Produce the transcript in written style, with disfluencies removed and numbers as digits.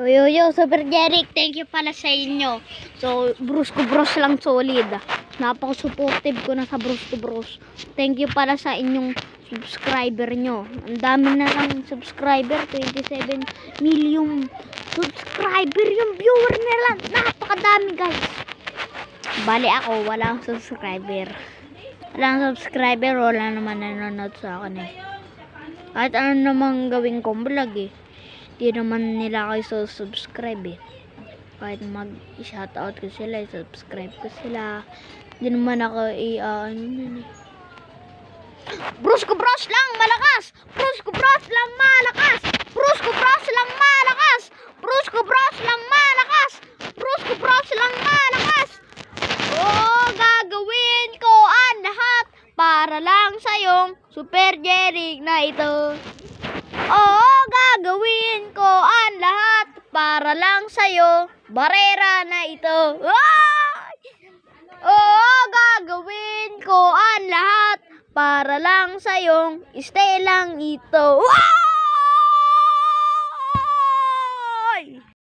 Yo, Super Jeric, thank you pala sa inyo. So, Brusco Bros lang solid. Napaka-supportive ko na sa Brusco Bros. Thank you pala sa inyong subscriber nyo. Ang dami na lang subscriber, 27 million subscriber yung viewer nila. Napakadami guys. Bali ako, walang subscriber. Wala naman nanonood sa akin eh. Kahit ano namang gawin kong vlog eh. Di naman nila kayo subscribe eh. Kahit mag-shoutout ko sila, subscribe ko sila. Di naman ako Brusco Bros lang malakas! Brusco Bros lang malakas! Brusco Bros lang malakas! Brusco Bros lang malakas! Brusco Bros lang malakas! Oh, gagawin ko ang lahat para lang sayong Super Jeric na ito. Oo, gagawin ko ang lahat para lang sa'yo, barera na ito. Ay! Oo, gagawin ko ang lahat para lang sa'yong stelang ito. Ay!